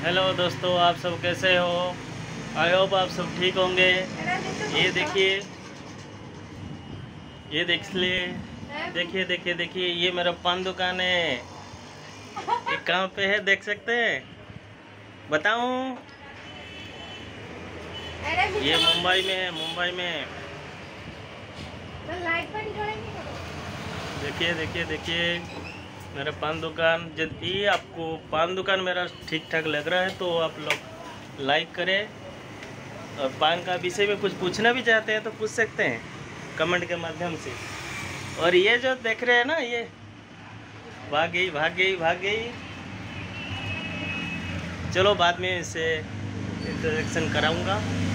Hello दोस्तों, आप सब कैसे हो? आई होप आप सब ठीक होंगे। ये देखिए, ये देख लिए, देखिए देखिए देखिए, ये मेरा पान दुकान है। ये कहाँ पे है देख सकते हैं? बताऊं? ये मुंबई में है, मुंबई में। देखिए देखिए देखिए, मेरा पान दुकान। यदि आपको पान दुकान मेरा ठीक ठाक लग रहा है तो आप लोग लाइक करें, और पान का विषय में कुछ पूछना भी चाहते हैं तो पूछ सकते हैं कमेंट के माध्यम से। और ये जो देख रहे हैं ना, ये भाग गई भाग गई भाग गई। चलो बाद में इसे इंट्रोडक्शन कराऊंगा।